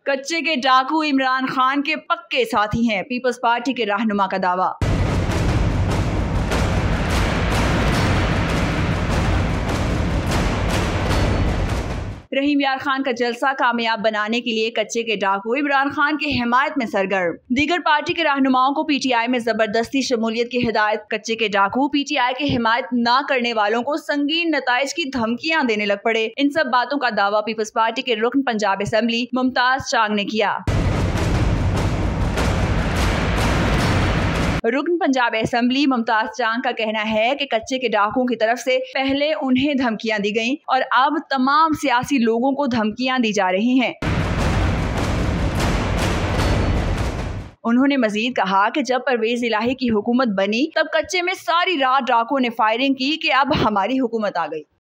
कच्चे के डाकू इमरान खान के पक्के साथी हैं, पीपल्स पार्टी के रहनुमा का दावा। रहीम यार खान का जलसा कामयाब बनाने के लिए कच्चे के डाकू इमरान खान की हिमायत में सरगर्म। दीगर पार्टी के रहनुमाओं को पीटीआई में जबरदस्ती शमूलियत की हिदायत। कच्चे के डाकू पीटीआई की हिमायत न करने वालों को संगीन नताइज की धमकियां देने लग पड़े। इन सब बातों का दावा पीपल्स पार्टी के रुकन पंजाब असेंबली मुमताज चांग ने किया। रुकन पंजाब असेंबली मुमताज चांग का कहना है कि कच्चे के डाकुओं की तरफ से पहले उन्हें धमकियां दी गईं और अब तमाम सियासी लोगों को धमकियां दी जा रही हैं। उन्होंने मजीद कहा कि जब परवेज इलाही की हुकूमत बनी तब कच्चे में सारी रात डाकुओं ने फायरिंग की कि अब हमारी हुकूमत आ गई।